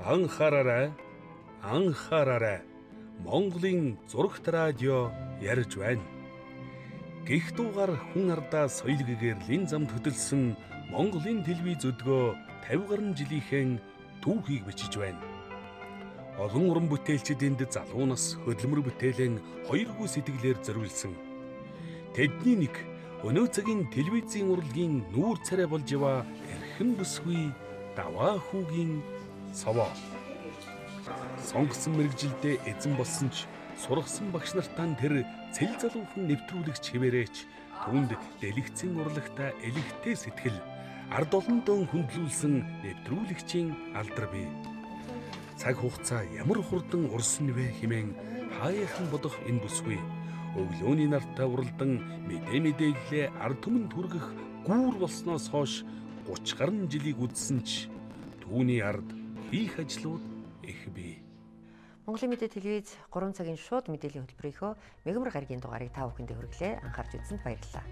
Анхаараарай. Анхаараарай. Монголын зурагт радио ярьж байна. Гэх дуугаар хүн ардаа соёл гэгэрлийн замд хөдөлсөн Монголын телевиз өдгөө 50 гаруй жилийнхэн түүхийг бичиж байна. Олон уран бүтээлчид энд залуунаас хөдөлмөр бүтээлэн 2 сэтгэлээр зориулсан. Тэдний нэг өнөө цагийн телевизийн урлагийн нүүр царай болж яваа эрхэм бүсгүй даваа хүүгийн совоо. Сонгосон мэрэгжилдээ эзэн болсон ч сургасан багш нартаа тэр цэл залуухан нэвтрүүлэгч хэвээрээч түүнд дэлгэцэн урлагта элэгтэй сэтгэл ард олондоо хүндлүүлсэн нэвтрүүлэгчийн алдар бий. Цаг хугацаа ямар хурдан урсан вэ хэмээн хаяахан бодох энэ бүсгүй өглөөний нартаа уралдан мэдээлэлээ ард түмэнд хүргэх гүүр болсноос хойш 30 гаруй жилийг үдсэн ч түүний ард хийх ажлууд их бий. Монголын мэдээ телевиз 3 цагийн шууд мэдээллийн хөтөлбөрийнхөө мегамар гарагийн дугаарыг та бүхэндээ хүргэлээ. Анхаарч үзсэнд баярлалаа.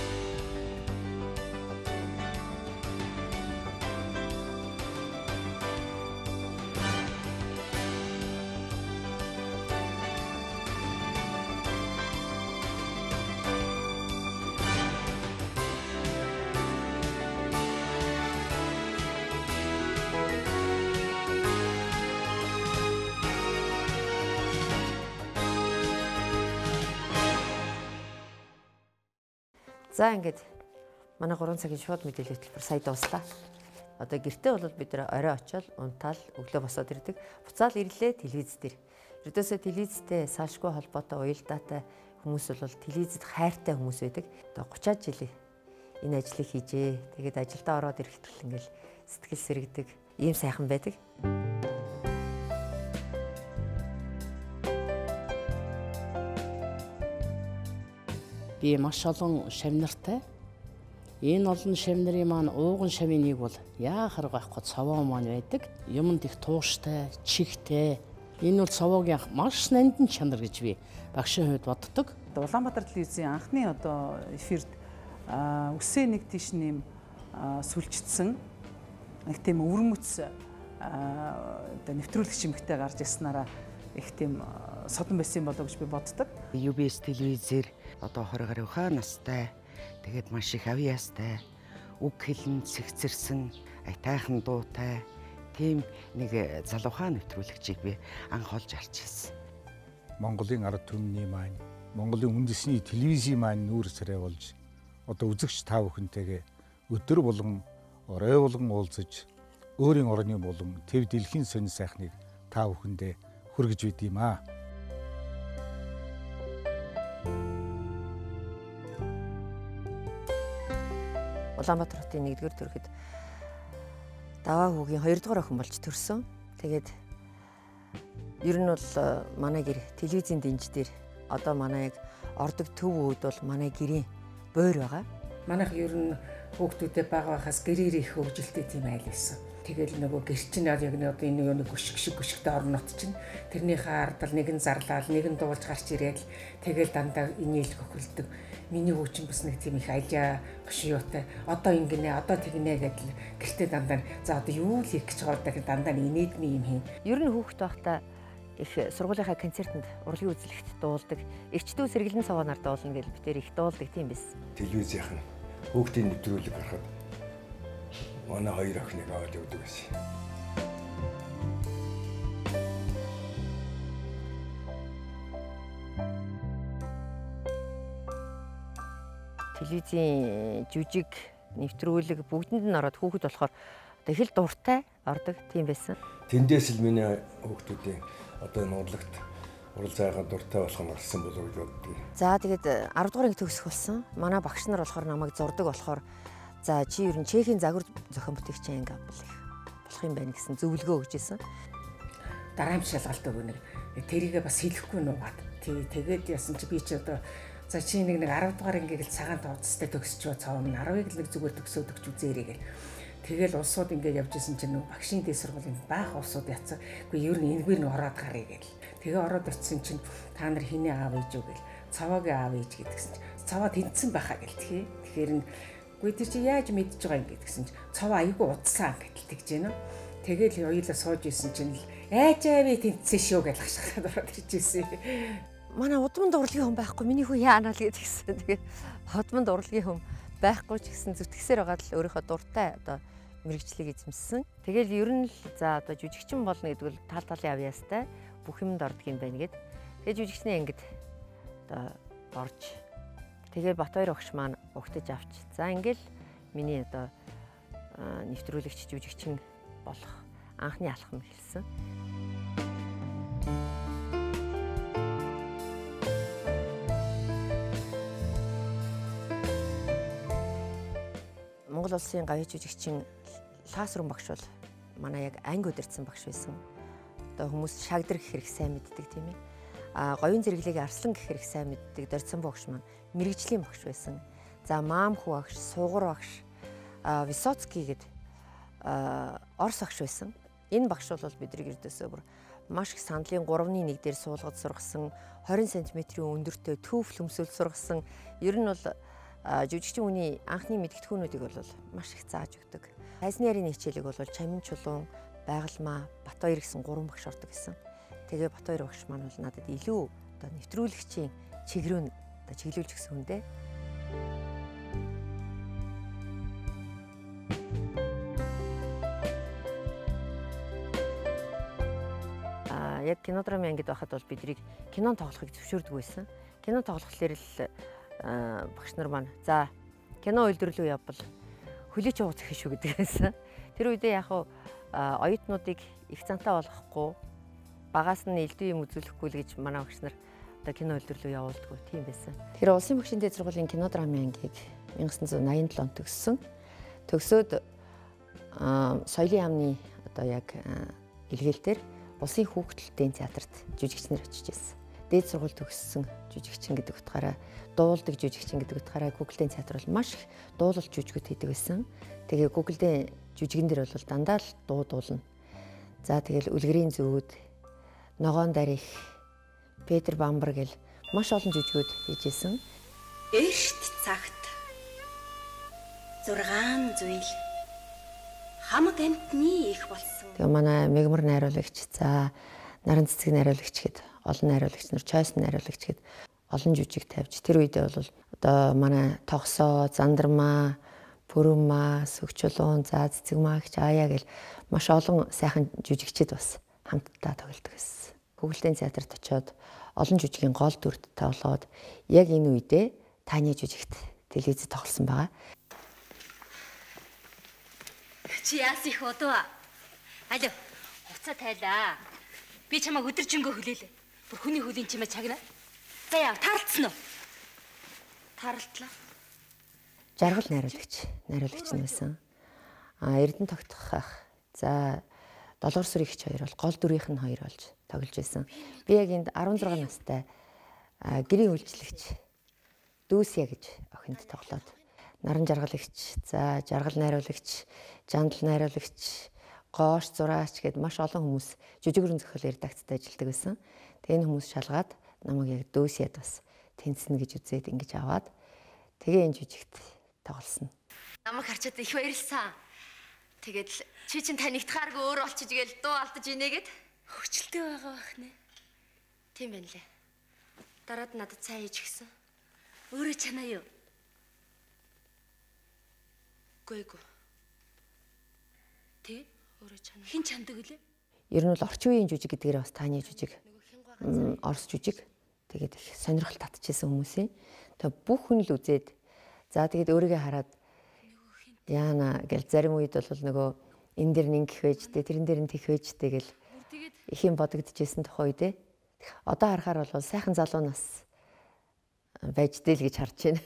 За ингээд манай 3 цагийн шууд мэдээлэл хөтөлбөр сая дууслаа. Одоо гэртээ бол бид нэр орой очиод унтаал өглөө босоод ирдэг. Буцаал ирлээ телевиз дээр. Ердөөсөө телевизтэй салшгүй холбоотой уялдаатай хүмүүс бол телевизэд хайртай хүмүүс байдаг. Одоо 30-аад жилийн энэ ажлыг хийжээ. Тэгээд ажилдаа ороод ирэхдээ ингээл сэтгэл сэрэгдэг, ийм сайхан байдаг. Би маш олон шавнартай. Энэ олон шавнарын маань ууган шавын нэг бол яахаар гайхгүй цаваа маань байдаг. Юмд их тууштай, чихтэй. Энэ бол цаваагийн маш нандин чанар гэж би багшийн хувьд боддог. Улаанбаатар телевизийн анхны эфирд үсээ нэг тийш нэм сүлжчихсэн нэг тийм өвөрмөц нэвтрүүлэгч юмхтэй гарч ирснараа их тийм содон байсан болов гэж би боддог. UBS телевизээр одоо 20 гаруй хаа настай тэгээд маш их авьяастай үг хэлэн цэгцэрсэн айтайхан дуутай тийм нэг залуухаа нэвтрүүлэгчийг би анх олж харж ирсэн. Монголын ард түмний маань Монголын үндэсний телевизийн маань нүүр царай болж одоо үзэгч та бүхэнтэйгээ өдөр болгон орой болгон уулзаж өөрийн орны болон төв дэлхийн сонин сайхныг та бүхэндээ хүргэж байд юм аа. Улаанбаатар хотын 1-р төрөхэд даваа хүүгийн 2-р охин болж төрсөн. Тэгээд ер нь бол манай гэр телевизийн дэнж дээр одоо манай яг ордог төв үүд бол манай гэрийн бойр байгаа. Манайх ер нь хүүхдүүдэд бага байхаас гэрээр их хөгжилтэй тийм айл байсан. Тэгэл нөгөө гэр чинь яг нэг одоо энэ нэг гүшгтэй орнот чинь тэрнийхээ ардал нэгэн зарлал нэгэн дуулж гарч ирээд тэгэл дандаа инээлг өхөлдөг. Миний хүүчин бас нэг тийм их аялаа гшиутай. Одоо ингэнэ, одоо тэгнэ гэдэл гэртээ дандаа за одоо юу л хийх гэж байгаа гэдэг дандаа инээдми юм хийн. Ер нь хүүхэд байхдаа их сургуулийнхаа концертанд урлагийн үзлэгт дуулдаг. Эрчдүү сэргэлэн цаваанаар дуулна гэж бид их дуулдаг тийм биз. Телевизийнх нь хүүхдийн нэвтрүүлэг гарахад манай 2 охиныг аваад явдаг байсан. Телевизийн жүжиг нэвтрүүлэг бүгдэнд нь ороод хүүхэд болохоор одоо их л дуртай ордог тийм байсан. Тэндээс л миний хүүхдүүдийн одоо нурлагт урал зайгаа дуртай болох нь болсон болов гэж боддог. За тэгээд 10 дугаар анги төгсөх болсон. Манай багш нар болохоор намайг зурдаг болохоор за чи ер нь Чехийн загвар зохион бүтээгчийн анги болох юм байна гэсэн зөвлөгөө өгч ирсэн. Дараамж шалгалт өгнө. Тэрийгээ бас хэлэхгүй нуугаад. Тэгээд яасан чи би чи одоо за чи нэг 10 дугаар ангийг л цагаан тооцтой төгсч цаав минь 10-ыг л нэг зүгээр төгсөөд өгч үзээрэй гэл. Тэгэл улсууд ингээд явж исэн чинь нөгөө багшийн дэс сургуулийн баах улсууд яцсан. Үгүй ер нь энэгээр нь ороод гарыг гэл. Тэгээ ороод очисон чинь та нар хэний аав ээж үү гэл. Цаваагийн аав ээж гэдгсэн чинь цаваа тэнцсэн байхаа гэл тхий. Тэгэхээр үгүй тэр чи яаж мэдж байгаа юм гэдгсэн чинь цаваа айгүй удсан гэдэл тэгж байна. Тэгэл хоёулаа сууж исэн чинь л айжаа би тэнцсэн шүү гэж хашхаад ороод ирчихсэн. Манай удманд урлагийн хүн байхгүй миний хүү яанаа л гэж гисэн. Тэгээ удманд урлагийн хүн байхгүй ч гэсэн зүтгэсээр байгаа л өөрийнхөө дуртай одоо мэрэгчлийг эзэмссэн. Тэгэл ер нь л за одоо жүжигчин болно гэдэг бол тал талын авьяастай бүх юмд ордог юм байна гэд. Тэгээ жүжигчнээ ингэж одоо орж тэгээ Батбаяр багш маань угтаж авч. За ингээл миний одоо нэвтрүүлэгч жүжигчин болох анхны алхам хэлсэн. Монгол улсын гавьяа жүжигчин Лаасрын багш бол манай яг анги удирдсан багш байсан. Одоо хүмүүс шагдар гэх хэрэг сайн мэддэг тийм ээ. Говийн зэрэглэгийг арслан гэх хэрэг сайн мэддэг Дорцсон багш маань мэрэгжлийн багш байсан. За Маамхүү багш, Сугар багш, Висоцкий гэдэг Орос багш байсан. Энэ багш бол бидний ердөөсөө бүр маш их сандлын 3-1 дээр суулгад сургасан, 20 см-ийн өндөртэй төв хөмсөл сургасан. Ер нь бол жүжигчин хүний анхны мэдгэдэгхүүнүүдийг бол маш их зааж өгдөг. Хайсны ярийн хичээлийг бол Чамин чулуун, Байгалмаа, Батбаяр гэсэн 3 багш ордог гэсэн. Тэгээ Батбаяр багш маань бол надад илүү одоо нэвтрүүлэгчийн чиглэлөө одоо чиглүүлж гисэн хүн дээ. Яг кинодрама ангид байхад бол бидрийг кинон тоглохыг зөвшөөрдөг байсан. Кино тоглохлоор л багш нар маань за кино үйлдвэрлэлөө явбал хөлөөч ууц их шүү гэдэг байсан. Тэр үедээ яг оюутнуудыг их цантаа болгохгүй багаас нь элдв юм үзүүлэхгүй л гэж манай багш нар одоо кино үйлдвэрлэлөө явуулдаг тийм байсан. Тэр улсын багшийн дээд сургуулийн кинодрамын ангийг 1987 онд төгссөн. Төгсөөд соёлын яамны одоо яг илгээлтээр улсын хүүхдэлтийн театрт жүжигчнэр очиж ирсэн. Дээд сургууль төгссөн жүжигчин гэдэг утгаараа дуулдаг жүжигчин гэдэг утгаараа Google-ийн театр бол маш их дуулалт жүжигүүд хийдэг байсан. Тэгээ Google-ийн жүжигэн дээр бол дандаа л дуу дуулна. За тэгэл Үлгэрийн зүүд, Ногоон дарих, Петр Бамбар гэл маш олон жүжигүүд хийжсэн. Эрт цагт 6 зүйл хамаг амтны их болсон. Тэгээ манай мегмар найруулагч, за наран цэцэг найруулагч гэд олон найруулагч нар, чойс найруулагч гэд олон жүжиг тавьж тэр үедээ бол одоо манай тогсоо, зандармаа, пүрүммаа, сүгчулуун, за цэцэгмаа гэж аяа гэл маш олон сайхан жүжигчид бас хамтдаа тоглодог гэсэн. Google-ийн театрт очиод олон жүжигийн гол дүрт тоглоод яг энэ үедээ Таня жүжигт телевизэд тоглосон байгаа. Чи яас их удаа. Алё, хуцаа тайлаа. Би чамайг өдөржингөө хүлээлээ. Бүр хүний хөлийн чимээ чагнаа. За яа, таарлцсан уу? Таарлтлаа. Жаргал найруулагч нь байсан. Эрдэнэ тогтох ах. За Долгор сүр ихч хоёр бол гол дүрийнх нь хоёр болж тоглож байсан. Би яг энд 16 настай гэрийн үйлчлэгч Дүүсья гэж охинд тоглоод наран жаргалагч, за жаргал найруулагч, жандал найруулагч, gooш зураач гэд маш олон хүмүүс жүжигрэн зохиолын редакцид ажилладаг байсан. Тэгээ энэ хүмүүс шалгаад намайг яг Дүүсьяд бас тэнцэнэ гэж үзээд ингэж аваад тэгээ энэ жүжигт тоглосон. Намайг харчаад их баярлсан. Тэгээд л чи чин танигдахааргүй өөр олчиж гээл дуу алдаж инээгээд хөвчлөлтэй байгаа бах нэ. Тийм байна лээ. Дараад надад цай хийж гисэн. Өөрөө чанаа юу? Гүйгүй. Тэ өөрөө чанаа. Хин чандаг үлээ? Ер нь бол орчин үеийн жүжиг гэдгээр бас Таня жүжиг. Орос жүжиг. Тэгээд их сонирхол татчихсан хүмүүсийн. Тэгээ бүх хүн л үзээд за тэгээд өөрийгөө хараад яана гэл зарим үед бол нөгөө энэ дэр нэг их байж тэ тэрэн дээр нь тех байж тэ гэл их юм бодогдчихсэн тухай үедээ. Одоо харахаар бол сайхан залуу нас байж дээл гэж харж байна.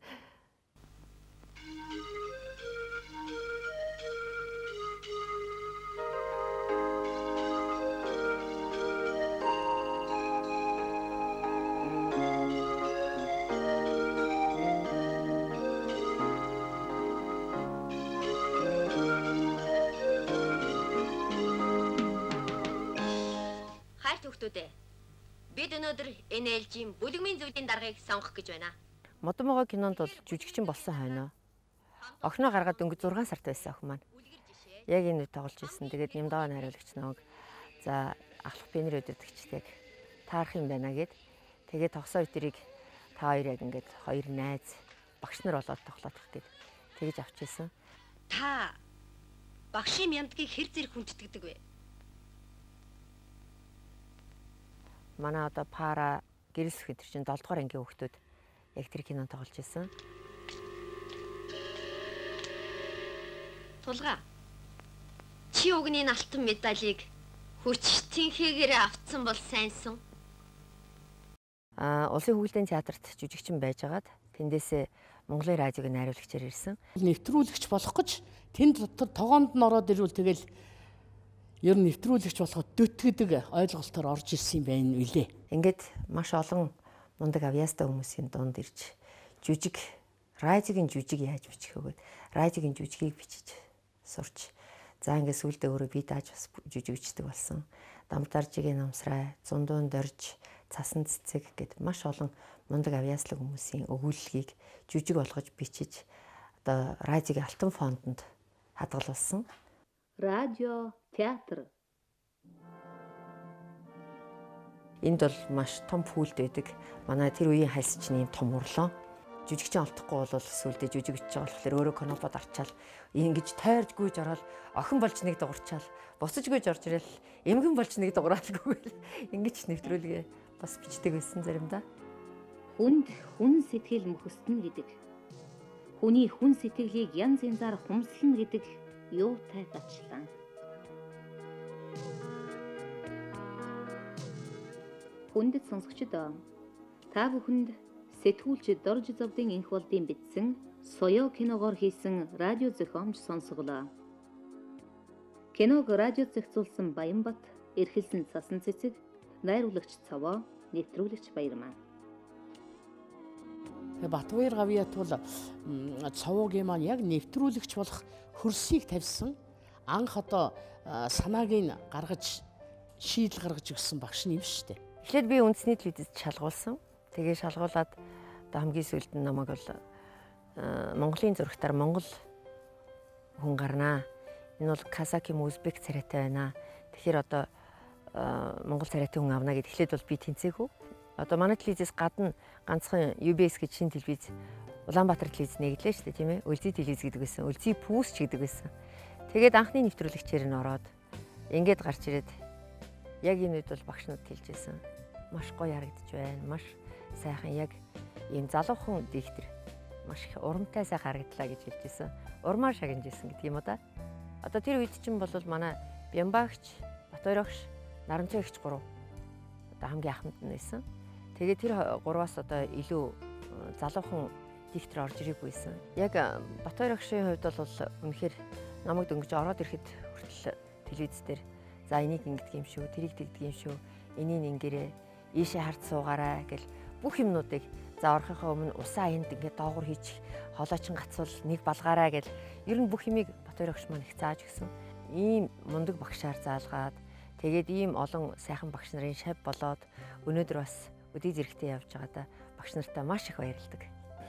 Бид өнөөдөр NLG-ийн бүлэгмийн зүйлийн даргаыг сонгох гэж байна. Модон могоо кинонд бол жүжигчин болсон хойноо. Охиноо гаргаад өнгө 6 сард байсан охин маань. Яг энэ тоглож ирсэн. Тэгээд Нямдаа найруулагч намайг за ахлах пенер өдөртөгчтэй яг таарах юм байна гэд. Тэгээд тогсоо үтрийг та хоёр яг ингээд хоёр найз багш нар болоод тоглоод ирдэг. Тэгэж авч ирсэн. Та багшийн мяндгийг хэр зэрэг хүндэтгдэг вэ? Манай одоо пара гэрэлс гэхэр чинь 7 дугаар ангийн хүүхдүүд яг тэр кинонд тоглож ирсэн. Тулга. Чи өгний алтан медалийг хүчтэнхээгээр авцсан бол сайнсан. Улсын хөгжлийн театрт жүжигчин байжгаад тэндээсээ Монголын радиог найруулагчаар ирсэн. Нэвтрүүлэгч болох гэж тэнд дотор тогоонд нь ороод ирвэл тэгэл ер нь нэвтрүүлэгч болоход дөтгөдөг ойлголтоор орж ирсэн юм байна үлээ. Ингээд маш олон мундаг авьяастай хүмүүсийн дунд ирж радиогийн жүжиг яаж бичих вэ? Радиогийн жүжигийг бичиж сурч. За ингээд сүүлдээ өөрөө би дааж бас жүжиг бичдэг болсон. Дамтаржигийн намсрай, зундуун дорж, цасан цэцэг гэд маш олон мундаг авьяаслаг хүмүүсийн өгүүлэлгийг жүжиг болгож бичиж одоо радиогийн алтан фондонд хадгалуулсан. Радио, театр. Энд бол маш том пүүлд байдаг. Манай тэр үеийн хальсчны том урлоо. Жүжигчин олдохгүй бол сүулдэ жүжиг бичиж байгаа болохоор өөрөө конопод арчаал ингэж тойрж гүйж ороод охин болж нэг дуурчаал буцаж гүйж орж ирэл эмгэн болж нэг дууралгүй ингэж нэвтрүүлгээ бас бичдэг байсан заримдаа. Хүнд хүн сэтгэл мөхөстнө гэдэг. Хүний хүн сэтгэлийг янз янзаар хумслана гэдэг юутай гачлан. Хүндэт сонсогчдоо та бүхэнд сэтгүүлч Дорж Завдын энх болдын бичсэн Соёо киногоор хийсэн радио зохиомж сонсголоо. Киног радиод зохицуулсан Баянбат, эрхэлсэн Цасан цэцэг, найруулагч Цаваа, нэвтрүүлэгч Баярмаа. Батбаяр гавьяат бол Цавуугийн маань яг нэвтрүүлэгч болох хөрсийг тавьсан анх одоо санааг нь гаргаж шийдэл гаргаж өгсөн багш нь юм шүү дээ. Эхлээд би үндэсний телевизэд шалгуулсан. Тэгээ шалгуулад одоо хамгийн сүүлд нь намайг бол Монголын зурагтаар Монгол хүн гарнаа. Энэ бол Казаким Узбек царайтай байна. Тэгэхээр одоо Монгол царайтай хүн авна гэд эхлээд бол би тэнцээгүй. Одоо манай телевизээс гадна ганцхан UBS гэж шинэ телевиз Улаанбаатар телевиз нэглээ шүү дээ, тийм ээ. Өлзий телевиз гэдэг байсан. Өлзий пүүс ч гэдэг байсан. Тэгээд анхны нэвтрүүлэгчээр нь ороод ингээд гарч ирээд яг энэ үед бол багш нарт хэлж байсан. Маш гоё харагдаж байна. Маш сайхан яг ийм залуухан диктор маш их урамтай сайхан харагдлаа гэж хэлж байсан. Урмаар шагнаж ирсэн гэдэг юм уу да. Одоо тэр үед чинь бол манай Бямбагч, Батбаяр багш, Наранцай эгч 3 одоо хамгийн ахмад нь байсан. Тэгээд тэр гурваас одоо илүү залуухан диктор орж ирээгүй байсан. Яг Батбаяр багшийн хувьд бол үнэхээр намайг дөнгөж ороод ирэхэд хүртэл телевиз дээр за энийг ингэдэг юм шүү, тэрийг тэгдэг юм шүү, энийг ингэрээ, ийшээ хард суугаарай гэл бүх юмнуудыг за орохынхаа өмнө усаа энд ингээд доогуур хийчих, холоочин гацвал нэг балгаарай гэл ер нь бүх юмыг Батбаяр багш маань их зааж өгсөн. Ийм мундаг багшаар заалгаад тэгээд ийм олон сайхан багш нарын шав болоод өнөөдөр бас өдий зэрэгтэй явж байгаадаа багш нартай маш их баярлдаг.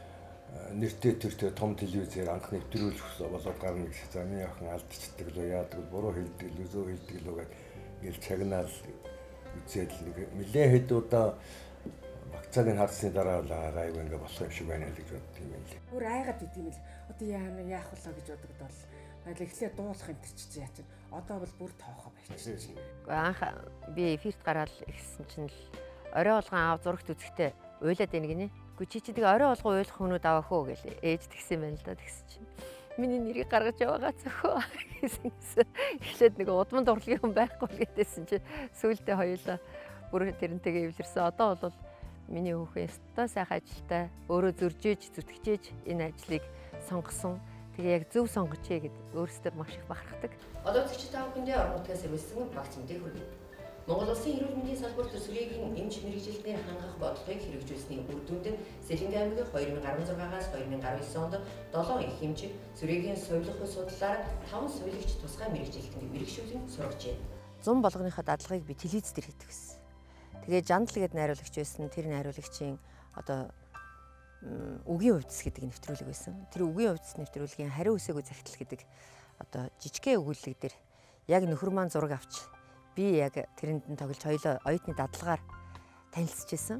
Нэртэй төртэй том телевизээр анх нэвтрүүлэх болоод гарна гэж за миний охин алдчихдаг лөө яадаг буруу хэлдэг лөө зөө хэлдэг лөө гэж чагнаал үзээд нэг нэлээд хэд удаа багцааг нь харсны дараа л гайгүй ингээ болох юм шиг байна л гэж бодд юм лээ. Бүр айгаад идэм л одоо яах вэ гэж бодогд бол эхлээ дуулах энэ чи яа чинь одоо бол бүр тоохоо байчихсан. Анх би эфирт гараад ирсэн чинь л орой болгон аав зурагт үзэхдээ уйлаад байна гинэ. Чи тэгээ орой болгон уйлах хүмүүд авах уу гээл ээж тэгсэн байна л да тэгс чинь. Миний нэрийг гаргаж яваагаа зөхөө гэсэн. Эхлээд нэг удманд урлагийн хүн байхгүй гэдээсэн чинь сүүлдээ хоёулаа бүр тэрнтэйгээ эвлэрсэн. Одоо бол миний хүүхэн өстой сайхан ажилтай өөрөө зөржиж зүтгэжээж энэ ажлыг сонгосон. Тэгээ яг зөв сонгочээ гэд өөрсдөө маш их бахархдаг. Одоо үзэгч та бүхэндээ орон нутгаас ирсэн багц мэдээ хүргэе. Монгол Улсын эрүүл мэндийн салбарт сүрээгийн эмч мэрэгжилтээр хангах бодлогыг хэрэгжүүлсэний үр дүнд Сэлэнгэ аймгийн 2016-аас 2019 онд 7 их эмчиг сүрээгийн сувилах судлаар 5 сувилагч тусгай мэрэгжилтэнд мэрэгшүүлэн сургажээ. 100 болгоныхоо дадлагыг би телевиз дээр хийдэг гэсэн. Тэгээ Жандал гээд найруулагч байсан. Тэр найруулагчийн одоо үгийн хувьдас гэдэг нэвтрүүлэг байсан. Тэр үгийн хувьдас нэвтрүүлгийн хариу үсээгүй захидал гэдэг одоо жижигхэн өгүүлэг дээр яг нөхөр маань зураг авч би яг тэрэнд нь тоглож хоёлоо оюутны дадлагаар танилцчихсэн.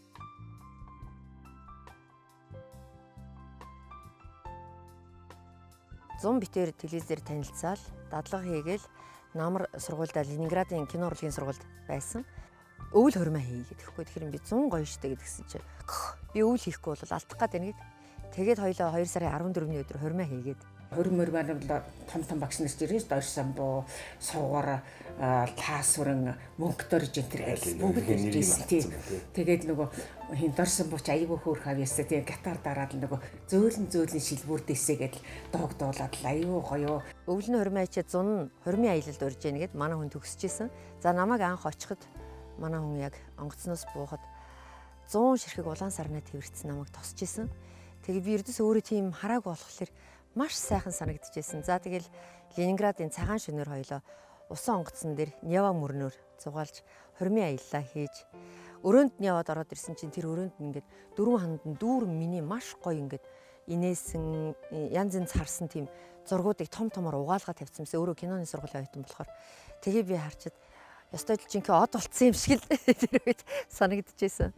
Зун битээр телевизээр танилцаал дадлага хийгээл намар сургуультай Ленинградын кино урлагийн сургуульд байсан. Өвөл хормоо хий гэдэхгүй. Тэгэхээр би 100 гоё штэ гэдгсэн чи би өвөл хийхгүй бол алдах гээд байна гэд. Тэгээд хоёлоо 2 сарын 14-ний өдөр хормоо хийгээд хормоор маань том багш нарч ирээс дойр самбуу суугаар таасвран мөнгөдөр жинтэр бүгд ирсэн тийм. Тэгээд нөгөө хин дойр самбууч аягүй хөөх авьяасаа тийм гитар дараад нөгөө зөөлөн шилбүрдээсээ гэдэл доогдуулаад л аягүй гоё. Өвлөний хормоо чи 100 хормын аялалд урьж яана гэд манай хүн төгсөжсэн. За намайг анх очиход манай хүн яг онгоцноос буухад 100 ширхэг улаан сарнаа тэрвэрсэн намайг тосч исэн. Тэгээ би ердөөс өөрөө тийм хараагүй болохоор маш сайхан санагдчихсэн. За тэгэл Ленинградын цагаан шөнөөр хоёлоо усан онгоцсон дээр Нева мөрнөөр зугаалж хормын аяллаа хийж өрөөнд нь яваад ороод ирсэн чинь тэр өрөөнд нь ингээд дөрвөн хандан дүүрэн миний маш гоё ингээд инээсэн янз янз харсан тийм зургуудыг том томор угаалгаа тавьсан юмсан. Өөрөө киноны сургуулийн оюутан болохоор тэгээ би харчаад ёстой л жинхэнэ од болцсон юм шиг л тэр үед санагдчихсэн.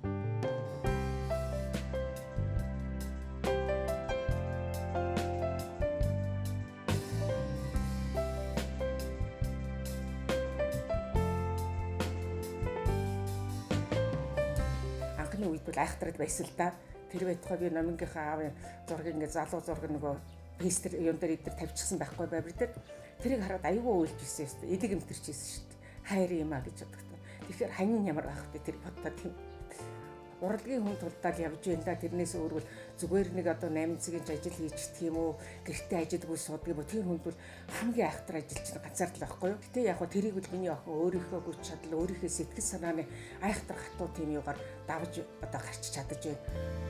Үед бол айхтраад байсан л да. Тэр байтугай би номингийнхаа аавын зургийг ингээ залуу зураг нөгөө пейстер юм дээр идэр тавьчихсан байхгүй байвар дээр тэрийг хараад аюул уйлж ирсэн юм. Эдэг эмтэрчээсэн шүү дээ. Хайр юм а гэж боддог. Тэгэхээр ханин ямар байх вэ тэр бодтоо тийм. Урлагийн хүн тулдаал явж байна да. Тэрнээс өөрөөр зүгээр нэг одоо 8 цагийн ажил хийж тийм үү гэртээ ажилдгүй суудаг юм. Тэр хүнд бол хамгийн айхтар ажил чинь ганцаар л байхгүй юу. Гэтэ яг хөө тэрийг бол миний охин өөрийнхөө хүч чадал өөрийнхөө сэтгэл санааны айхтар хатуу тийм юугаар давж одоо гарч чадаж байна.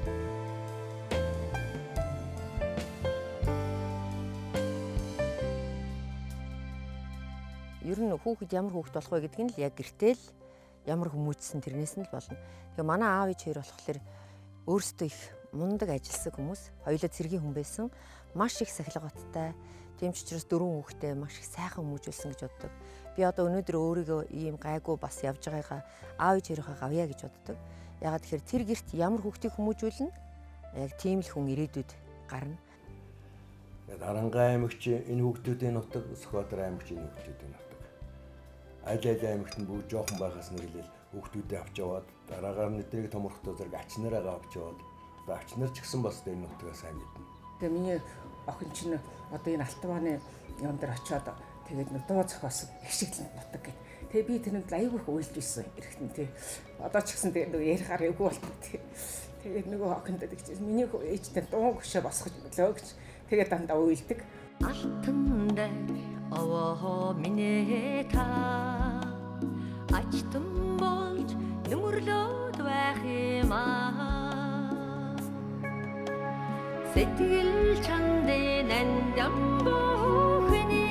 Ер нь хүүхэд ямар хүүхэд болох вэ гэдг нь л яг гэртэл ямар хүмүүжсэн тэрнээс нь л болно. Тэгээ манай аав ээж хоёр болохоор өөрсдөө их мундаг ажилсаг хүмүүс, хоёулаа цэргийн хүн байсан, маш их сахилгаттай, тийм ч учраас 4 хүүхдээ маш их сайхан хүмүүжүүлсэн гэж боддог. Би одоо өнөөдөр өөрийгөө ийм гайгүй бас явж байгаагаа аав ээж хоёроо гавья гэж боддог. Ягаад тэгэхээр тэр гэрт ямар хүүхдийг хүмүүжүүлнэ? Яг тийм л хүн ирээдүйд гарна. Арангаа аймагч энэ хүүхдүүдийн нутаг, Сүхбаатар аймагч энэ хүүхдүүдийн нутаг. Аль аймагт нь бүгд жоохон байхаас нэрлэл хүүхдүүдээ авч яваад дараагаар нэтрийг томорхтой зэрэг ачнараа авч яваад ачнар ч гэсэн бас энэ нутгаа сайн мэднэ. Тэгээ миний охин чинь одоо энэ Алтавааны юм дээр очиод тэгээд нэг дуу зохиосон их шиглэн нутаг гэд. Тэгээ би тэрнэд аягүй их уйлж ирсэн эргэтэн тий. Одоо ч гэсэн тэгээд нөгөө ярихаар эвгүй болтоо тий. Тэгээд нөгөө охиндоо тэгчихсэн. Миний ээжтэй дуу гүшээ босгож өглөө гэж. Тэгээд дандаа уйлдаг. Алтан дээр овоо минь та ачтан болж нүмерлөд байх юм аа. Сэтгэл чандын андан бохны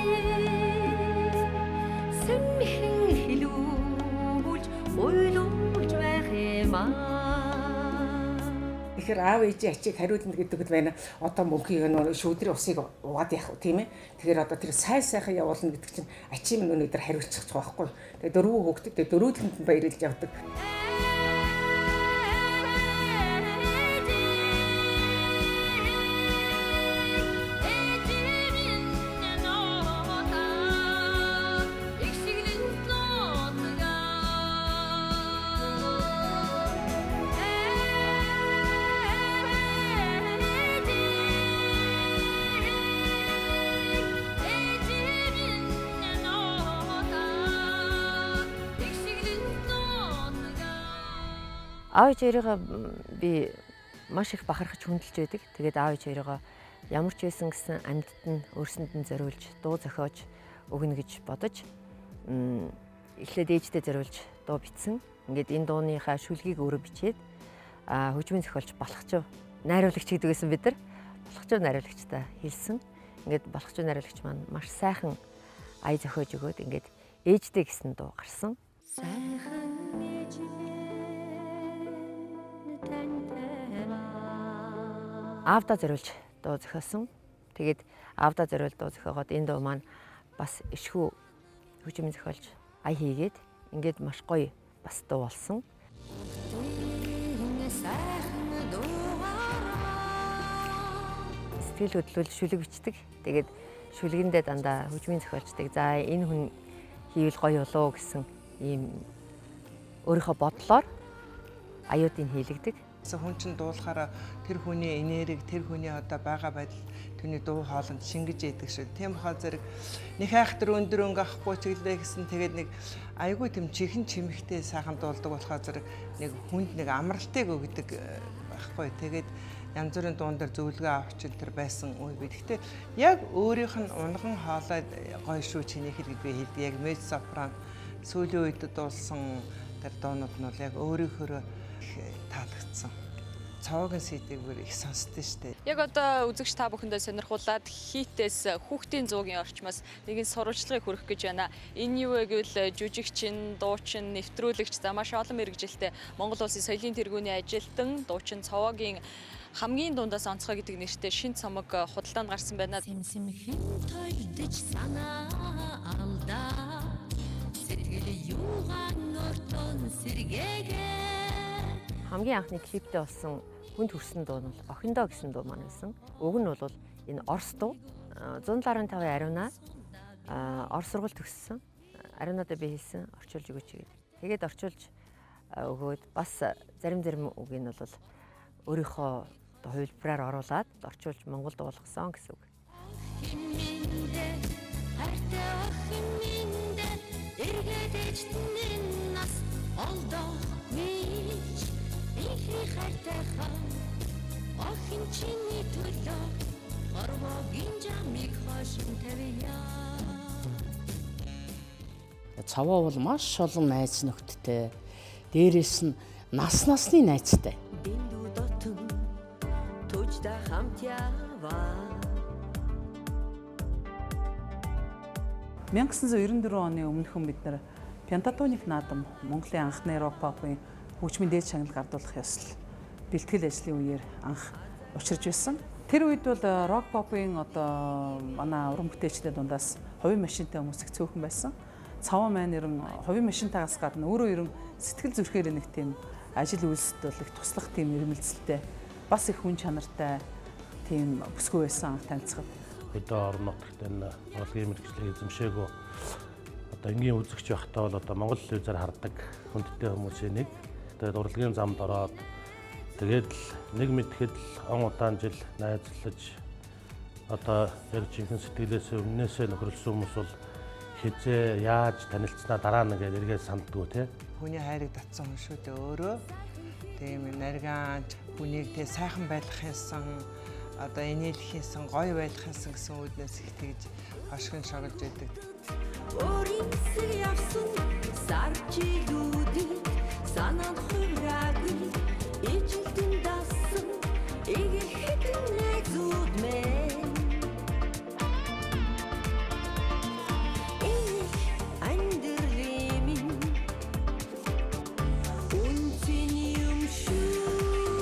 сэмхэн хилүүлж ойлуулж байх юм аа. Тэгэхээр аав ээжийн ачийг хариулна гэдэг нь байна. Одоо мөнхийг нөр шүүдрийн усыг угаад явах тийм ээ. Тэгэхээр одоо тэр сайхан явуулна гэдэг чинь ачийн минь өнөөдөр хариулчих байгаа байхгүй. Тэгээ дөрвөн хүүхдэд дөрөвдөлд нь баярлж явдаг. Аав ээж хоёроо би маш их бахархаж хүндэлж байдаг. Тэгээд аав ээж хоёроо ямар ч байсан гэсэн амьдад нь өөрсөнд нь зориулж дуу зохиож өгнө гэж бодож эхлээд ээжтэй зориулж дуу бичсэн. Ингээд энэ дууныхаа шүлгийг өөрөө бичээд хөгжмийн зохиолч Балхчуу найруулагч гэдэг байсан бид нар. Балхчуу найруулагчтай хэлсэн. Ингээд Балхчуу найруулагч маань маш сайхан ая зохиож өгөөд ингээд ээжтэй гэсэн дуу гарсан. Сайхан ээжтэй Аавда зориулж дуу зохиосон. Тэгээд аавда зориул дуу зохиогоод энэ дуу маань бас ишхүү хөгжмийн зохиолч ая хийгээд ингээд маш гоё бас дуу болсон. Сэтгэл хөдлөл шүлэг бичдэг. Тэгээд шүлгэндээ дандаа хөгжмийн зохиолчдаг. За энэ хүн хийвэл гоё болоо гэсэн ийм өөрийнхөө бодлоор аюутыг хийлэгдэг. Хүн чинь дуулахаараа тэр хүний энерги, тэр хүний одоо байгаа байдал түүний дуу хоолойнд шингэж яадаг шүү. Тийм болохоор зэрэг нэг айхтар өндөр өнгө авахгүй чиглээ гэсэн тэгээд нэг айгүй тэм чихэн чимэгтэй сайхан дуулдаг болохоор зэрэг нэг хүнд нэг амралтыг өгдөг байхгүй. Тэгээд янз бүрийн дуун дээр зөвлөгөө авах чинь тэр байсан үе би. Гэхдээ яг өөрийнх нь унган хоолой гоё шүү чиний хэрэг би хэлдэг. Яг меч сопран сүүлийн үед дуулсан тэр дуунууд нь бол яг өөрийнхөө таалагдсан. Цаваагийн сэдвийг бүр их сонсдөө штэ. Яг одоо үзэгч та бүхэндээ сонирхуулаад хийтээс хүүхдийн зуугийн орчмоос нэгэн сурвалжлагыг хүргэх гэж байна. Энэ юу вэ гэвэл жүжигчин, дуучин, нэвтрүүлэгч за маш олон мэрэгжилтэй Монгол Улсын соёлын тэргүүний ажилтан, дуучин Цаваагийн хамгийн дундаас онцгой гэдэг нэртэй шинэ цомог худалдаанд гарсан байна. Сэмсэмхэн тойлдож санаа алдаа. Сэтгэл юугаан нортон сэргээгээ. Хамгийн анхны клиптэй болсон хүнд хүрсэн дуу нь Охиндоо гэсэн дуу маань байсан. Уг нь бол энэ Орос дуу. 175 ариунаа Орос сургууль төгссөн. Ариунаадаа би хэлсэн орчуулж өгөөч гэдэг. Тэгээд орчуулж өгөөд бас зарим үг нь бол өөрийнхөө хувилбараар оруулаад орчуулж Монгол дуулгасан гэсэн үг. Цаваа бол маш олон найз нөхдөдтэй. Дээрээс нь насны найзтай. 1994 оны өмнөхөн бид нар Пентатоник наадам Монголын анхны рок попын хөгжмийн дээд шагналыг гардуулах ёслол бэлтгэл ажлын үеэр анх учирч байсан. Тэр үед бол рок попын одоо манай уран бүтээлчдийн дундаас хувийн машинтай хүмүүс их цөөхөн байсан. Цаваа маань ерөн хувийн машинтаагаас гадна өөрөө ерөн сэтгэл зүрхээр нэг тийм ажил үйлсэд бол их туслах тийм ирмэлцэлтэй бас их хүн чанартай тийм бүсгүй байсан анх танилцахад. Өдөө орон нутагт энэ урлагийн мэргэжлийг эзэмшээгөө одоо энгийн үзэгч байхдаа бол одоо Монгол телевизээр хардаг хүндтэй хүмүүсийн нэг. Тэгээд урлагийн замд ороод тэгээд нэг мэдхэд он удаан жил найзлаж одоо яг жинхэнэ сэтгэлээсээ өмнөөсөө нөхөрлсөн хүмүүс бол хизээ яаж танилцсанаа дараа нь ингээд эргээд санддгүй тий. Хүний хайрыг татсан хүн шүү дээ өөрөө. Тийм нарийн хүнийг тий сайхан байлгах юмсан одоо инээлхийнсэн гоё байлгахынсан гэсэн үүднээс их тэгж хошгин шоглож байдаг. Өөрийнхөө явсан сарчилүүдийг санаанд хураагүй ичилтэн дасан игэхэд найзууд мэн. Их андерлимин үнцний юм шүү.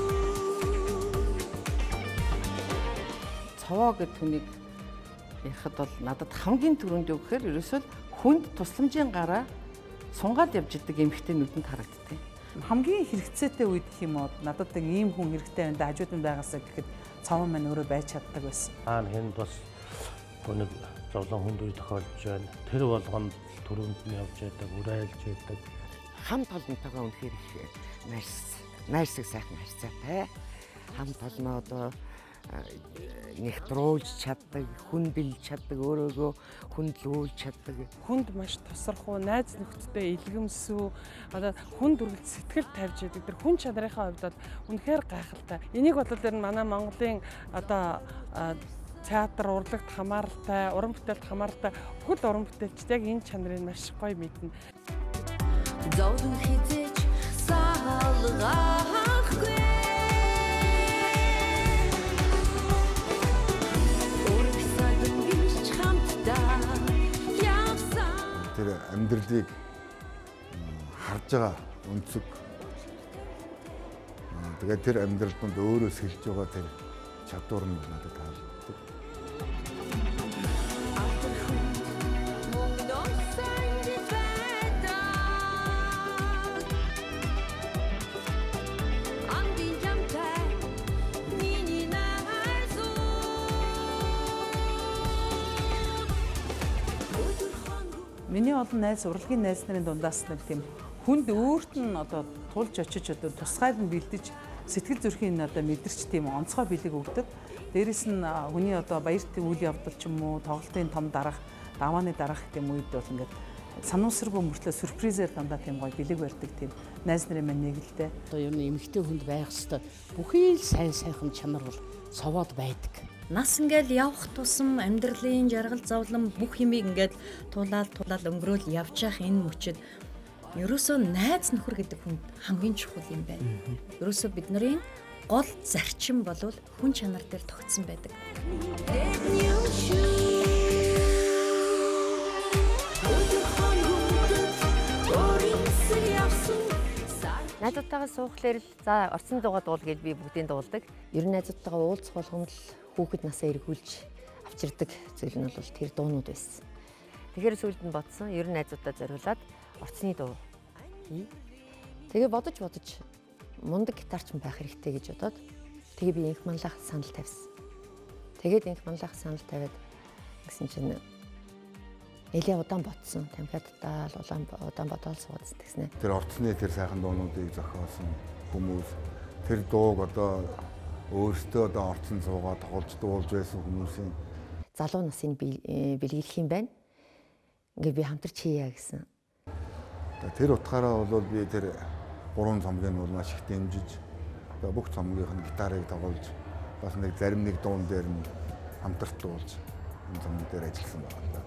Цаваа гэдэг хүнийг ярихад бол надад хамгийн түрүүнд юу гэхээр ерөөсөө хүнд тусламжийн гараа сунгаад явж идэг эмэгтэй нүдэнд харагддаг. Хамгийн хэрэгцээтэй үед гэх юм уу надад ийм хүн хэрэгтэй байна да хажууд нь байгаасаа гэхэд цаваа маань өөрөө байж чаддаг байсан. Хэнд бас нэг зовлон хүнд үе тохиолдож байна. Тэр болгонд түрүүнд нь явж байдаг, урайлж байдаг. Хамт олонтойгоо үнэхээр их найрсаг сайхан харьцаатай. Хамт олноо одоо нэгтрүүлж чаддаг, хүн билж чаддаг, өөрөөгөө хүндлүүлж чаддаг. Хүнд маш тосрох, найз нөхдөдтэй илгэмсүү, одоо хүн дүрэлт сэтгэл тавьж яадаг. Тэр хүн чанарынхаа хувьд бол үнэхээр гайхалтай. Энийг бол манай Монголын одоо театр, урлагт хамааралтай, уран бүтээлд хамааралтай бүхэл уран бүтээлчд яг энэ чанарыг маш гоё мэднэ. Зовлон хизээч саалгаахгүй. Тэр амьдралыг харж байгаа өнцөг. Тэгээд тэр амьдралд өөрөө сэлж байгаа тэр чадвар нь надад таалагддаг. Миний олон найз, урлагийн найз нарын дундаас нэг тийм хүнд өөрт нь одоо тулж очиж одоо тусгайлан бэлдэж сэтгэл зүрхийн одоо мэдэрч тийм онцгой бэлэг өгдөг. Дээрэс нь хүний одоо баяртын үйл явдал ч юм уу, тоглолтын том дарах, давааны дарах гэм үед бол ингээд сануусргүй мөртлөө сюрпризээр дандаа тийм гоё бэлэг барьдаг тийм найз нарын маань нэг л дээ. Одоо ер нь эмэгтэй хүнд байх хэвээр бүхий л сайн сайхан чанар бол цовоод байдаг. Нас ингээл явах тусам амьдралын жаргал зовлон бүх юмыг ингээд тулаал өнгөрөөл явж явах энэ мөчөд ерөөсөө найз нөхөр гэдэг хүн хамгийн чухал юм байна. Ерөөсөө бидний гол зарчим болвол хүн чанар дээр тогтсон байдаг. Найзуудтайгаа суухлаар л за орцны дугаа дуул гэж би бүгдийг дуулдаг. Ер нь найзуудтайгаа уулзах болгонд л хүүхэд насаа эргүүлж авчирдаг зүйл нь бол тэр дуунууд байсан. Тэгэхээр сүүлд нь бодсон. Ер нь найзуудтай зориулаад орцны дуу. Тэгээ бодож мундаг гитарч байх хэрэгтэй гэж бодоод тэгээ би инх манлах санал тавьсан. Тэгээд инх манлах санал тавиад гэсэн чинь нэлээ удаан бодсон. Тамхиадтаа удаан бодоол суудсан гэснэ. Тэр орцны тэр сайхан дуунуудыг зохиосон хүмүүс тэр дууг одоо өөртөө одоо орцон цуугаа тоглож дуулж байсан хүмүүсийн залуу насыг бэлгэлэх юм байна. Ингээ би хамтарч хийя гэсэн. Тэр утгаараа бол би тэр 3 цомгийг нь маш их дэмжиж одоо бүх цомгийнх нь гитарыг тоглож бас нэг зарим нэг дуун дээр нь хамтарч дуулж энэ цомог дээр ажилласан байна.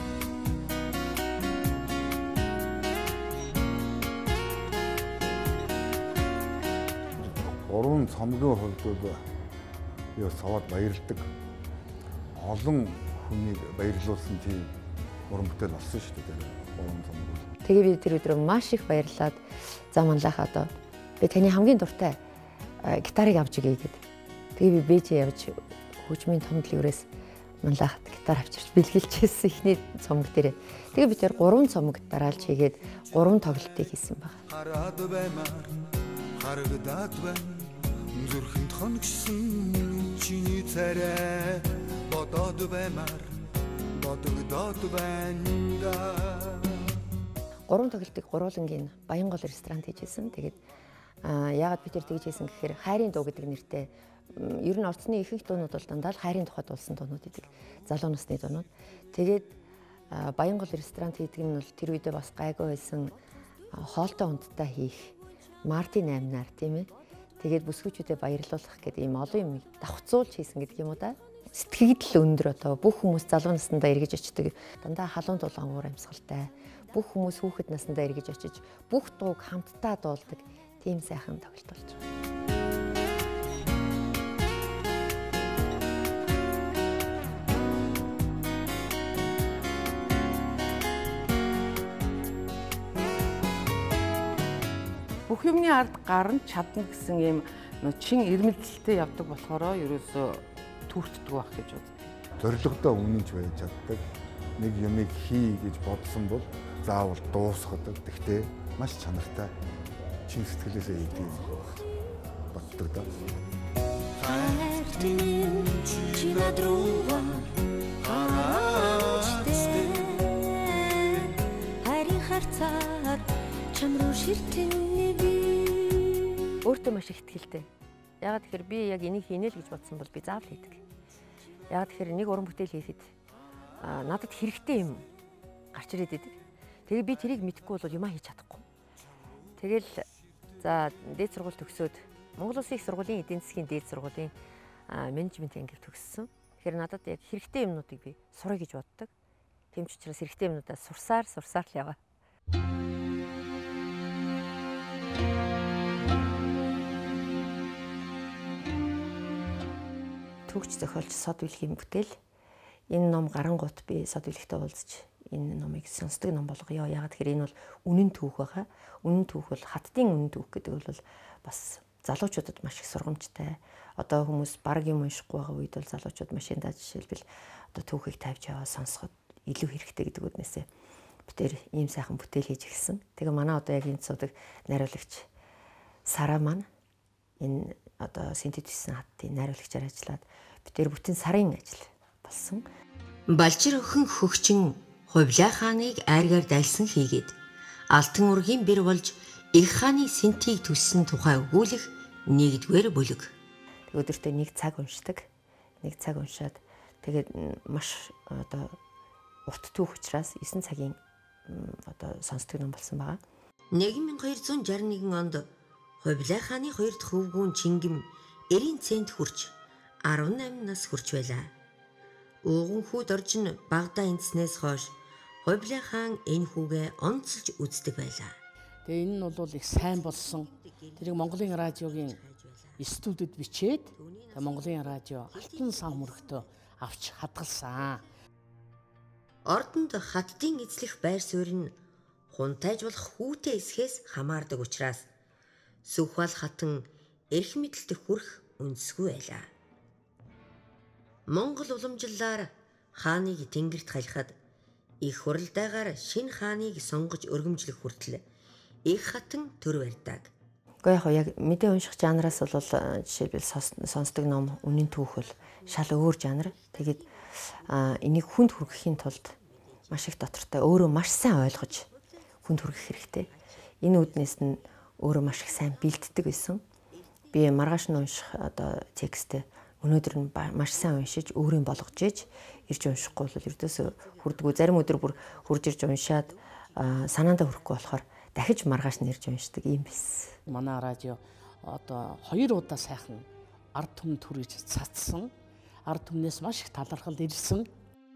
Гурван цомгийн хувьд би саваад баярлдаг. Олон хүнийг баярлуулсан тийм уран бүтээл болсон шүү дээ. Гурван цомог. Тэгээ би тэр өдрөө маш их баярлаад за манлах одоо би таны хамгийн дуртай гитарыг авч өгье гэд. Тэгээ би бэжээ явж хөгжмийн том дэлгүүрээс манлах гитар авчирч бэлгэлжсэн ихний цомог дээр. Тэгээ би тэр 3 цомог дараалж хийгээд 3 тоглолтыг хийсэн байна. Хараад баймаар харагдаад байна. Зүрхэнд хоногсон чиний царай бодоод баймаар бодогдоод байна. 3 тоглолтыг гурвуулангийн Баянгол ресторанд хийжсэн. Тэгээд яагаад би тэр тэгж хийсэн гэхээр хайрын дуу гэдэг нэртэй ер нь орцны ихэнх дуунууд бол дандаа л хайрын тухай дуулсан дуунууд идэг. Залуу насны дуунууд. Тэгээд Баянгол ресторанд хийдэг нь бол тэр үедээ бас гайгүй байсан хоолтой унттай хийх Мартин аймнаар тийм ээ. Тэгээд бүсгүүчүүдэд баярлуулах гэдэг ийм олон юм давхцуулж хийсэн гэдэг юм уу да. Сэтгэгдэл өндөр одоо бүх хүмүүс залуу наснда эргэж очдөг. Дандаа халуун дулаан уур амьсгалтай. Бүх хүмүүс хүүхэд наснда эргэж очиж бүх дууг хамтдаа дуулдаг тийм сайхан тоглолт болж байна. Бүх юмны ард гарна чадна гэсэн ийм чин ирмэлзэлтэй явдаг болохоор ерөөсөө түртдэг байх гэж боддог. Зорилгодоо үнэнч байж чаддаг. Нэг юмыг хий гэж бодсон бол заавал дуусгадаг. Тэгтээ маш чанартай чин сэтгэлээсээ хийдэг боддог даа. Өөртөө маш их ихтэй. Яагаад тэгэхээр би яг энийг хийнэ л гэж бодсон бол би заавал хийдэг. Яагаад тэгэхээр нэг уран бүтээл хийхэд надад хэрэгтэй юм гарч ирээд идэг. Тэгээ би тэрийг мэдэхгүй бол юмаа хийж чадахгүй. Тэгэл за дээд сургууль төгсөөд Монгол Улсын их сургуулийн эдийн засгийн дээд сургуулийн менежмент ангид төгссөн. Тэгэхээр надад яг хэрэгтэй юмнуудыг би сурах гэж боддог. Тийм ч учраас хэрэгтэй юмнуудаа сурсаар л яваа. Төгч зохиолч сод үлгийн бүтээл. Энэ ном гарангуут би сод үлгтэй уулзч энэ номыг сонсдог ном болгоё. Ягаад гэхээр энэ бол үнэн түүх байгаа. Үнэн түүх бол хаттын үнэн түүх гэдэг бол бас залуучуудад маш их сургамжтай. Одоо хүмүүс баг юм уншихгүй байгаа үед бол залуучууд машиндаа жишээлбэл одоо түүхийг тавьж яваа сонсоход илүү хэрэгтэй гэдэг үднээсээ бид тэр ийм сайхан бүтээл хийж ирсэн. Тэгээ манай одоо яг энэ цуудаг найруулагч Сара маань энэ одоо синтетизсэн хаттын найруулагчаар ажиллаад бид тэр бүтэн сарын ажил болсон. Балжир өхөн хөгчин Хувлаа хааныг айргаар дайлсан хийгээд Алтан ургийн бэр болж их хааны сэнтийг төссөн тухай өгүүлэх 1-р бүлэг. Өдөртөө 1 цаг уншдаг. 1 цаг уншаад тэгээд маш одоо урт түүх учраас 9 цагийн одоо сонсдог ном болсон байгаа. 1261 онд Хувлаа хааны 2 дахь өвгүүн Чингэм 90 цент хүрч 18 нас хүрч байлаа. Ууган хүүд орж нь Багдаа эндснээс хойш Хувлаа хаан энэ хүүгээ онцолж үздэг байлаа. Тэгээ энэ нь бол их сайн болсон. Тэрийг Монголын радиогийн студид бичээд Монголын радио Алтан сан мөрөгтөө авч хадгалсан. Ордонд хаттын эзлэх байр суурь нь хунтайж болох хүүтэй эсхээс хамаардаг учраас Сүхбал хатан эрх мэдэлд хүрэх үндэсгүй байлаа. Монгол уламжлалаар хааныг тэнгэрт халихад их хуралдаагаар шинэ хааныг сонгож өргөмжлөх хүртэл их хатан төр барьдаг. Гэхдээ яг мэдээ унших жанраас бол жишээлбэл сонсдог ном үнэн түүх бол шал өөр жанр. Тэгээд энийг хүнд хүргэхийн тулд маш их доктортой өөрөө маш сайн ойлгож хүнд хүргэх хэрэгтэй. Энэ үднээс нь өөрөө маш их сайн бэлддэг байсан. Би маргааш нь унших одоо текстээ өнөөдөр нь маш сайн уншиж өөрийн болгож ээж ирж уншихгүй бол ердөөсөө хүрдэггүй. Зарим өдөр бүр хурж ирж уншаад санаандаа хүрэхгүй болохоор дахиж маргааш нь ирж уншдаг юм биш. Манай радио одоо 2 удаа сайхан ард түмэнд хүрэж цацсан. Ард түмнээс маш их талархал ирсэн.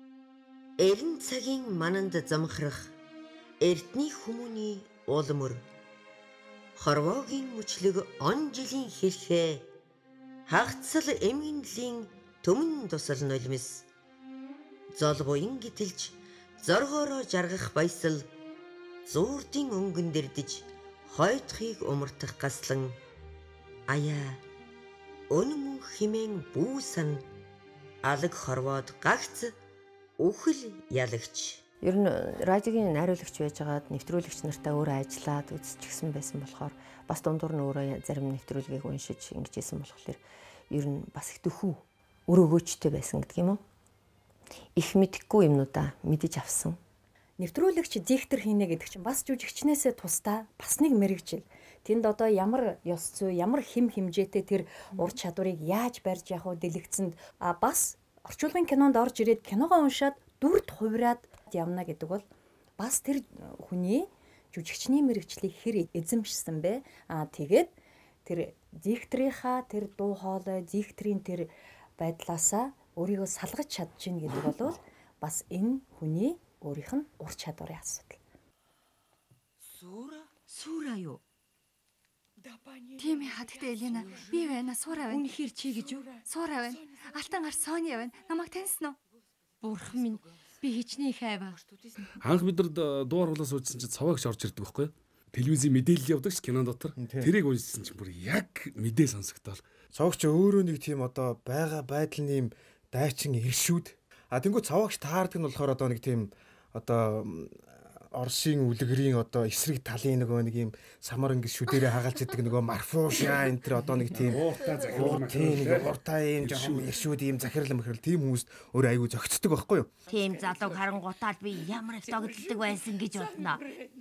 Эрен цагийн мананд замхрах эрдний хүмүүний уулмөр хорвоогийн мөчлөг он жилийн хэрхээ хагцсал эмгэнлийн төмөн тусал нулимс золгоин гитэлж зоргоороо жаргах баясал зуурдын өнгөн дэрдэж хойтхыг умартах гаслан аяа өнмөн химэн бүүсэн алаг хорвоод гагц үхэл ялагч. Ер нь радиогийн найруулагч байжгаад нэвтрүүлэгч нартай өөрөө ажиллаад үзчихсэн байсан болохоор бас дундуур нь өөрөө зарим нэвтрүүлгийг уншиж ингэжсэн болохоор ер нь бас их дөхүү өр өгөөчтэй байсан гэдэг юм уу? Их мэдхгүй юмнуудаа мэдэж авсан. Нэвтрүүлэгч диктор хийнэ гэдэг чинь бас жүжигчнээсээ тусдаа бас нэг мэрэгжил. Тэнд одоо ямар ёс зүй, ямар хэм хэмжээтэй тэр ур чадварыг яаж барьж явах вэ дэлгэцэнд бас орчуулгын кинонд орж ирээд киногоо уншаад дүрд хувираад явна гэдэг бол бас тэр хүний жүжигчний мэрэгчлийг хэр эзэмшсэн бэ? Тэгээд тэр дикторийнхаа тэр дуу хоолой, дикторийн тэр байдлаасаа өөрийгөө салгаж чадчихна гэдэг бол бас энэ хүний өөрийнх нь ур чадварын асуудал. Суура юу? Тийм ээ хатагтай Елена. Би байна, Суура байна. Үнэхээр чи гэж юу? Суура байна. Алтан гар Соня байна. Намайг таньсан уу? Бурхан минь. Би хичнээн их айваа. Анх бид нар дуу оруулаад суужсан чинь цаваагч орж ирдэг байхгүй юу? Телевизийн мэдээлэл явдаг ш кинон дотор. Тэрийг уншсан чинь бүр яг мэдээ сонсогдоод. Цаваагч өөрөө нэг тийм одоо байгаа байдал нь юм дайчин иршүүд. Тэнгүү цаваагч таардаг нь болохоор одоо нэг тийм одоо Орсын үлгэрийн одоо эсрэг талын нэг юм самар ингэ шүдэрээ хагалж идэг нөгөө марфуушаа энэ төр одоо нэг тийм уртаа юм жоохон иршүүд юм захирал мөхрөл тийм хүмүүст өөр аягүй зөгцдөг байхгүй юу? Тийм залууг харангуутаад би ямар их догдолдог байсан гэж бодно.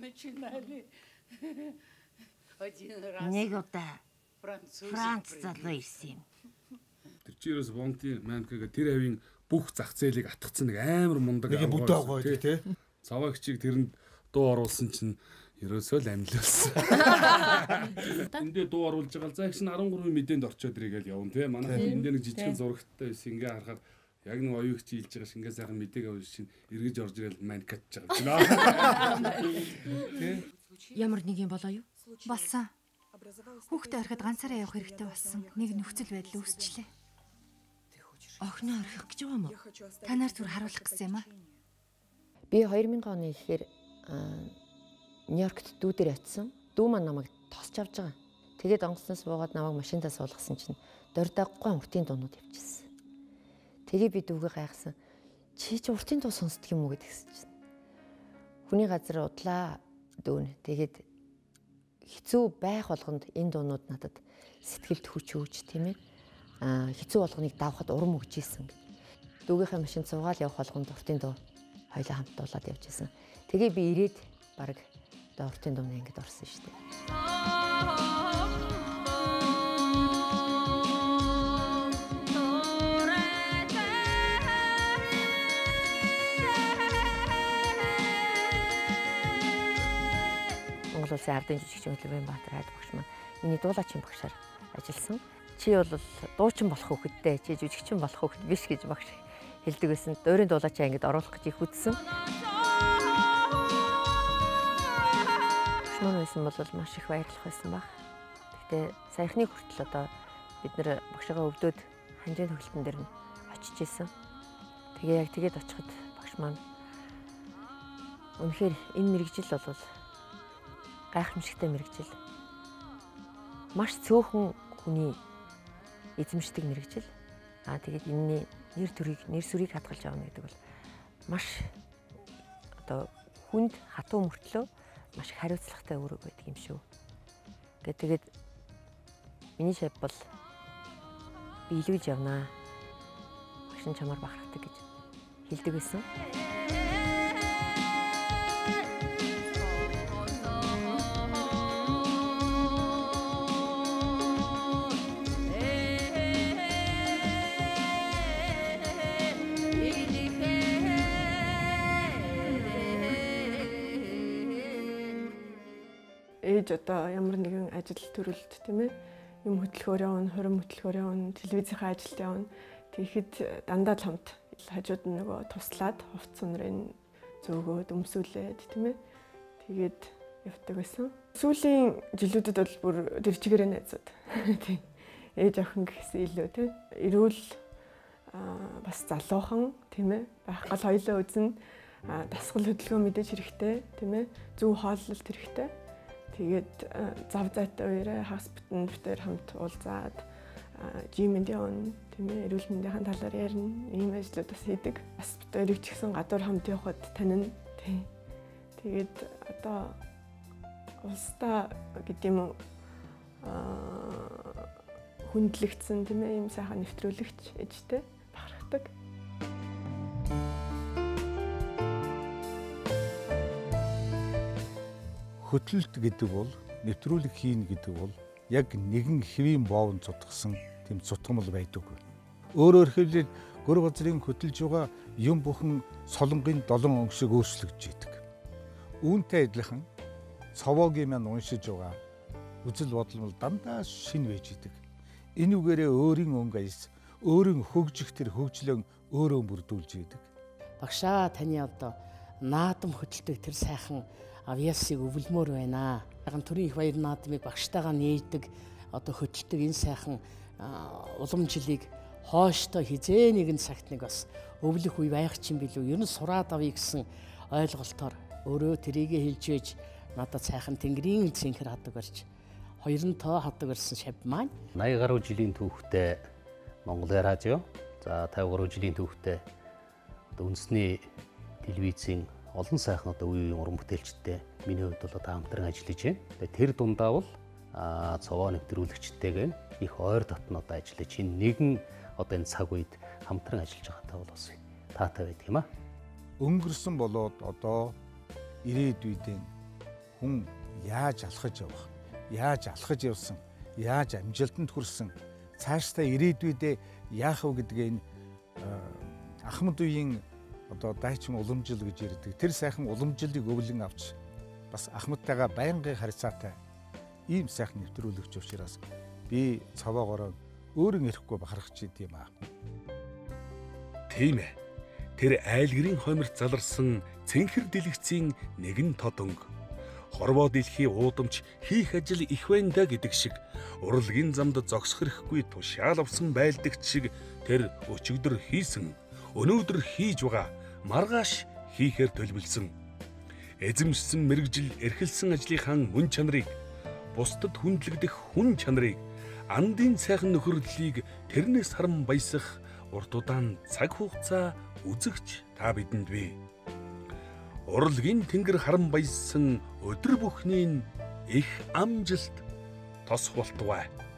Нэг удаа Франц залуу ирсэн юм. Тэр чирээс Бонтын манкага тэр авийн бүх зах зээлийг атгацсан нэг амар мундаг нэг бүдэ байгаа тий. Цаваагчийг тэрэнд дуу оруулсан чинь ерөөсөө л амьлуулсан. Эндээ дуу оруулж байгаа заагч нь 13 мэдээнд орчоод ирэгээл явна тий. Манай эндээ нэг жижигхэн зурагтай байсан ингээ харахад яг нэг оюугч ийлж байгаа шингээ сайхан мэдээг авч чинь эргэж орж ирэл манкатж байгаа. Тий. Ямар нэг юм болоо юу? Болсон. Хүүхдээ ороход ганцаараа явах хэрэгтэй болсон. Нэг нөхцөл байдал үүсчлээ. Охиноо орхих гэж байгаа юм уу? Танаар зүр харуулах гэсэн юм аа. Би 2000 оны ихээр Нью-Йоркт дүүдээр очисон. Дүү маань намайг тосч авч байгаа. Тэгээд онгоцноос буугаад намайг машинтаа суулгасан чинь дордаггүй уртын дуунууд явчихсан. Тэгээ би дүүгээ гайхсан. Чи уртын дуу сонсдог юм уу гэдгсэн чинь. Хүний газар удлаа дүүн. Тэгээд хэцүү байх болгонд энэ дуунууд надад сэтгэлд хүч өгч тийм ээ. Хэцүү болгоныг давхад урам өгч ийсэн. Дүүгийнхээ машин цугаал явах болгонд уртын дуу хоёлаа хамт дуулаад явж байсан. Тэгээ би ирээд баг одоо уртын думны ангид орсон шүү дээ. Монгол Улсын ардын жүжигчин Хөдөлмөрийн Баатар хайд багш маань миний дуулаачийн багшаар ажилласан. Чи бол дуучин болох хөхөдтэй, чи жүжигчин болох хөхөд биш гэж багш хэлдэг байсан. Өөрийн дуулаачийн ангид оруулах гэж их үдсэн. Багш маань байсан бол маш их баярлах байсан баг. Гэхдээ саяхны хүртэл одоо бид нэр багшгаа өвдөөд ханжийн төгөлтөн дээр нь очиж исэн. Тэгээ яг тэгээд очиход багш маань үнэхээр энэ мэрэгжил бол гайхамшигтай мэрэгжил. Маш цөөхөн хүний эзэмшдэг мэрэгжил. Тэгээд энэний нэр төрийг, нэр сүрийг хадгалж авна гэдэг бол маш одоо хүнд хатуу мөртлөө маш их хариуцлагатай үүрэг байдаг юм шүү. Тэгээд миний шав бол би илүүлж явнаа. Багш нь чамаар бахархдаг гэж хэлдэг байсан. Ээж одоо ямар нэгэн ажил төрөлд тийм ээ юм хөтөлбөр явна, хурим хөтөлбөр явна, телевизийн ажилд явна. Тэгэхэд дандаа л хамт хажууд нь нөгөө туслаад хувц сунрын зөөгөөд өмсүүлээд тийм ээ тэгээд явдаг байсан. Сүүлийн жилүүдэд бол бүр тэр чигээрээ найзууд тийм ээж охин гэхээс илүү тийм эрүүл бас залуухан тийм ээ байх гал хоёлоо үзэн дасгал хөдөлгөөн мэдээж хэрэгтэй тийм ээ зөв хооллолт хэрэгтэй. Тэгээд зав зайтай үерэ хоспиталд битээр хамт уулзаад жимэнд явна тийм ээ эрүүл мэндийн талаар ярина ийм ажлууд бас хийдэг. Бас битээрийг ч гэсэн гадуур хамт явхад танина тийм. Тэгээд одоо улстай гэдэг юм уу хүндлэгдсэн тийм ээ ийм сайхан нэвтрүүлэгч ээжтэй бахархдаг. Хөтлөлт гэдэг бол нэвтрүүлэг хийн гэдэг бол яг нэгэн хэвийн боовн цутгсан тийм цутгамал байдаггүй. Өөрөөр хэлбэл гөр газрын хөтлж байгаа юм бүхэн солонгийн 7 өнгө шиг өөрчлөгдөж идэг. Үүнтэй адилхан цовоогийн маань уншиж байгаа үзэл бодол дандаа шин байж идэг. Энэ үгээрээ өөрийн өнгө аяс, өөрийн хөгжих тэр хөгжлөн өөрөө бүрдүүлж идэг. Багшаа таны одоо наадам хөдөлдөг тэр сайхан авьяасыг өвлмөр байна. Яган төрийн их баяр наадмыг багштайгаа нээдэг одоо хөдөлдөг энэ сайхан уламжлалыг хооштой хизээ нэгэн цагт нэг бас өвлөх үе байх чинь билүү. Ер нь сураад авъя гэсэн ойлголтоор өөрөө тэрийгэ хэлж ээж надад сайхан тэнгэрийн цэнхэр хадаг барьж хоёрын тоо хадаг барьсан шав маань 80 гаруй жилийн түүхтэй Монгол радио за 50 гаруй жилийн түүхтэй одоо үндэсний телевизийн олон сайхан одоо үеийн уран бүтээлчтэй миний хувьд бол одоо хамтран ажиллаж байна. Тэр дундаа бол цовоо нэвтрүүлэгчтэйгээ их ойр дотнод ажиллаж энэ нэгэн одоо энэ цаг үед хамтран ажиллаж байгаатай бол бас таатай байдаг юм а. Өнгөрсөн болоод одоо ирээдүйдээ хүн яаж алхаж явах, яаж алхаж явсан, яаж амжилтанд хүрсэн, цаашдаа ирээдүйдээ яах вэ гэдгээ энэ Ахмад үеийн одоо дайчин уламжил гэж ярьдаг. Тэр сайхан уламжлалыг өвлөн авч бас Ахмадтайгаа байнгын харьцаатай ийм сайхан нэвтрүүлэгч учраас би цаваагаараа өөрийн ирэхгүй бахархаж идэм аа. Тийм ээ. Тэр айлгэрийн хойморт заларсан цэнхэр дэлгэцийн нэгэн тодонг. Хорвоо дэлхий уудамч хийх ажил их байна да гэдэг шиг урлагийн замд зогсох хэрэггүй тушаал авсан байлдагч шиг тэр өчигдөр хийсэн өнөөдөр хийж байгаа маргааш хийхээр төлөвлөсөн. Эзэмшсэн мэрэгжил эрхэлсэн ажлынхаа мөн чанарыг бусдад хүндлэгдэх хүн чанарыг андын сайхан нөхөрлөлийг тэрнээс харан баясах урт удаан цаг хугацаа үзэгч та бидэнд бий. Урлагийн тэнгэр харан баяссан өдөр бүхний их амжилт тос болтугай.